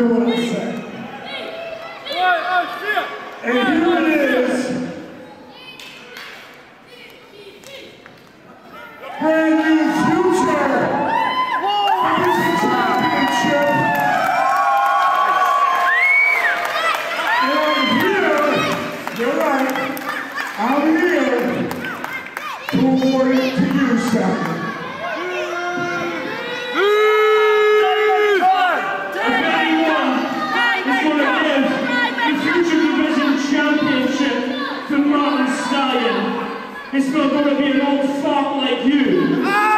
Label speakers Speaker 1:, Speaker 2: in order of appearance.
Speaker 1: what I say. And here it is. Brand new future. Division championship. And I'm here, you're right, I'm here to award it to you, Sally.
Speaker 2: It's not going to be an old fart like you.